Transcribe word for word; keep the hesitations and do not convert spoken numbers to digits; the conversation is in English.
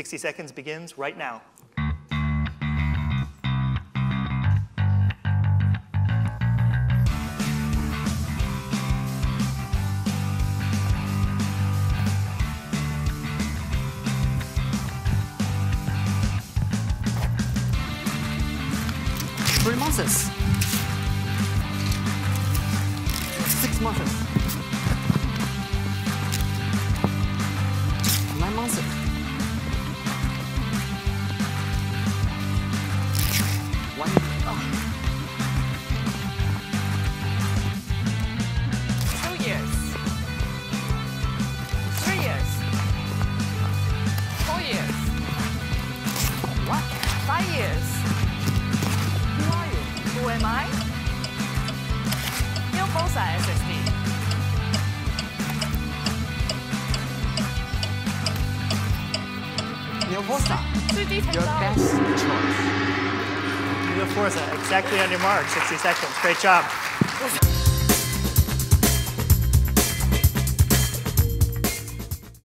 sixty seconds begins right now. Three months. Six months. Nine months. One. Oh. Two years. Three years. Four years. What? Five years. Who are you? Who am I? Neobosa S S D. Neobosa. three D Your technology. best choice. Neo Forza, exactly on your mark, sixty seconds. Great job.